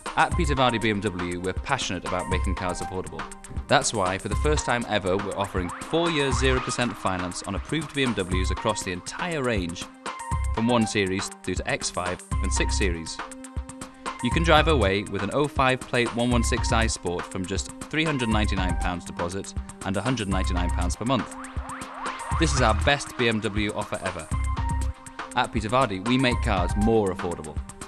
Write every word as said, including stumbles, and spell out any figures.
At Vardy B M W, we're passionate about making cars affordable. That's why, for the first time ever, we're offering four years zero percent finance on approved B M Ws across the entire range, from one series through to X five and six series. You can drive away with an oh five plate one sixteen i Sport from just three hundred ninety-nine pounds deposit and one hundred ninety-nine pounds per month. This is our best B M W offer ever. At Vardy, we make cars more affordable.